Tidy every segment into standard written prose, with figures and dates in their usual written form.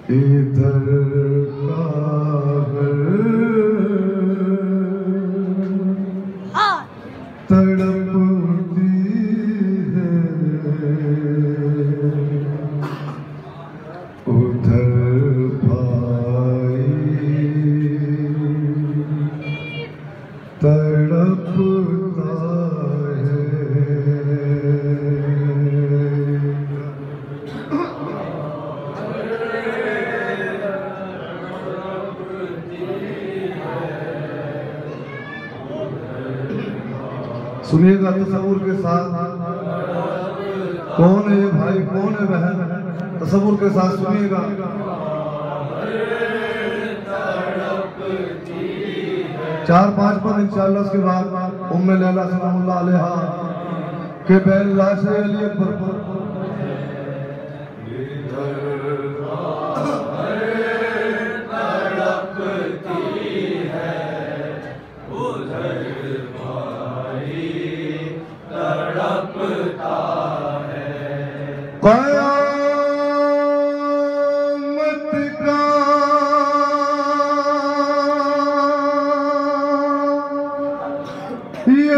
इधर तड़पती है, उधर भाई तड़पता है। सुनिएगा तसव्वुर के साथ, कौन है ये भाई, कौन है बहन, तसव्वुर के साथ सुनिएगा। चार पांच पद इंशाअल्लाह उसके बाद उम्मे लैला सलामुल्लाह अलैहा के बैन लाशे अली अकबर पर क़यामत का ये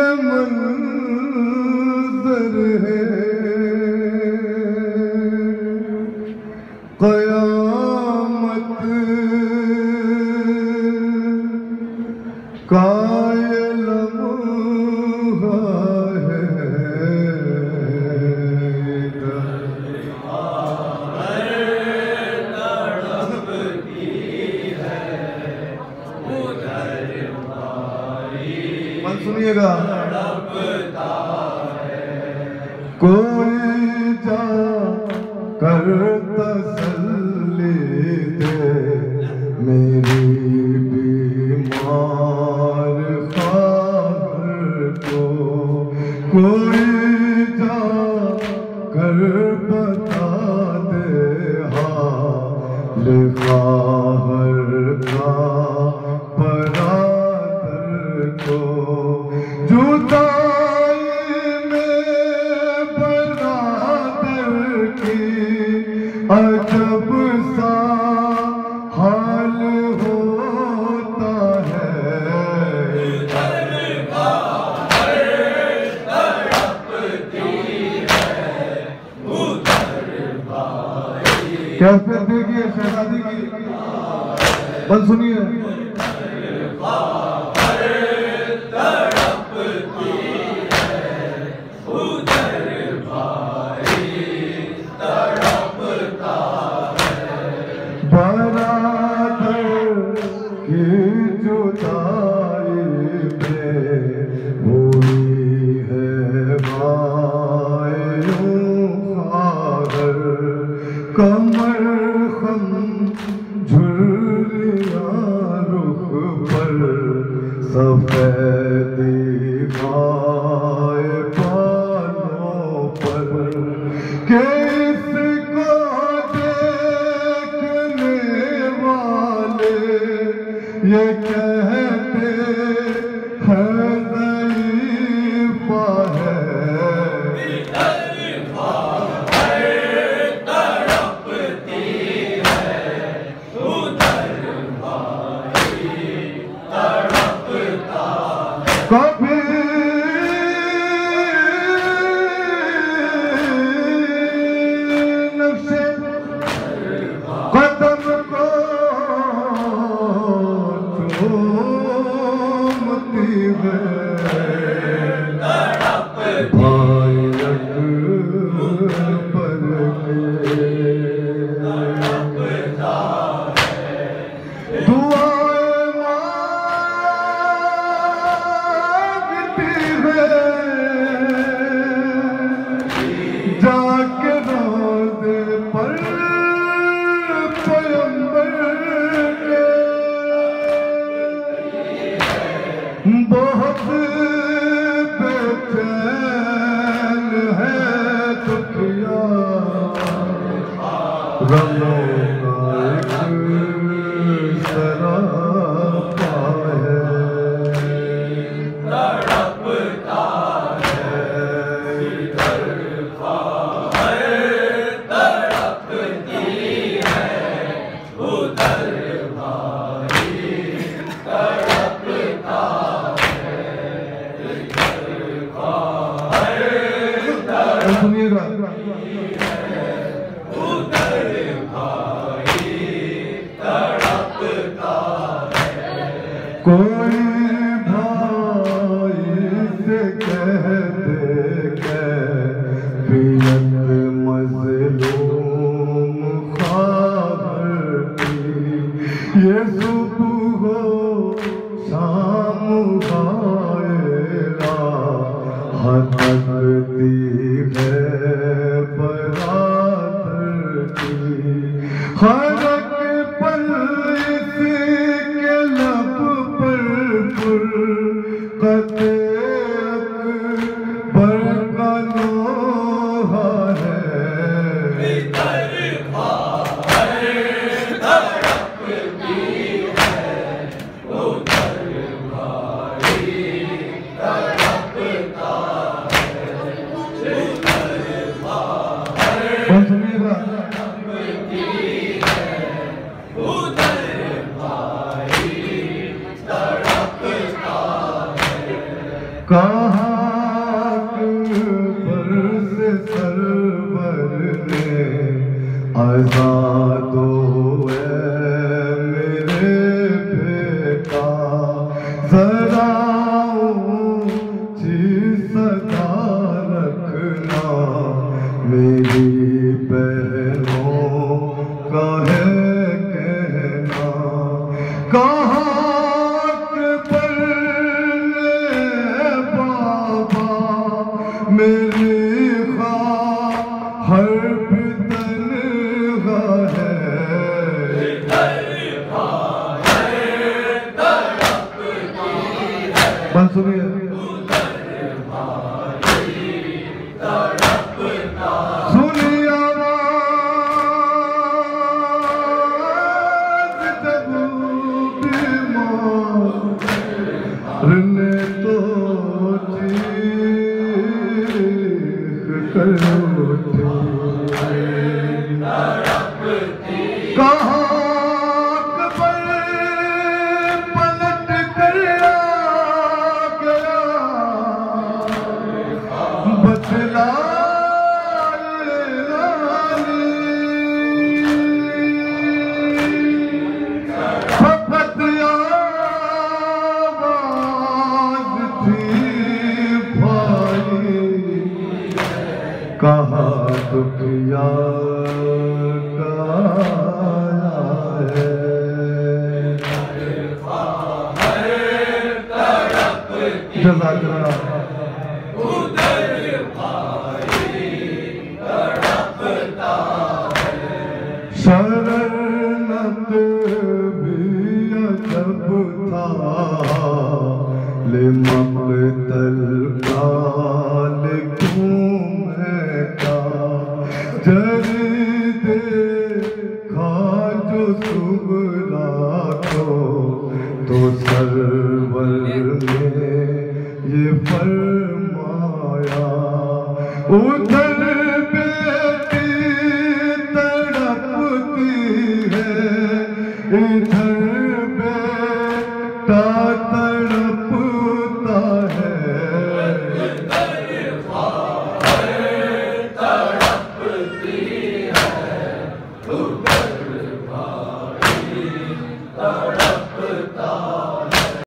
मंज़र है, क़यामत का ये लम्हा है। सुनिएगा, कोई जा कर तसल्ली दे मेरी बीमार ख़ातर को, कोई जा कर बता दे हाल ख़ाहर का बरादर को। जुदाई में बरादर की अजब सा हाल होता है। कैफियत देखिए शहजादी की, बस सुनिए। कमर खम झुर्रिया रुख पर सफेदी गाय बालों पर, किसको देखने वाले ये कहते हैं ज़ईफ़ा है। कभी नक्शे कदम को चूमती है, भाई अकबर जाके रोज़े पर पैगंबर के बहुत बेचैन है दुखिया, गमों का एक सरापा है। सुनिएगा। कोई भाई से कह दे कैफियत मज़लूम ख़बर की, ये सुबह हो शाम आएगा हटती है बरातर की, हर एक पल इसके लब पर फुरक़त अकबर का लोहा है। कहाँ पर से सरवर ने आज़ाद हुए मेरे बेटा, ज़रा ऊँची सदा रखना मेरी बहनों का है कहना। कहाँ मेरी हर बितन है, बस सुनिए। सुनिए आवाज़ जब बीमार ने तो कहाँ पर पलट कर आ गया बदला फकत आवाज़ थी भाई, कहाँ दुखिया शरणत भी अजब था ले मक़तल का घूमेगा, जरीदे खा जो सुगरा तो सरवर ने ये फरमाया,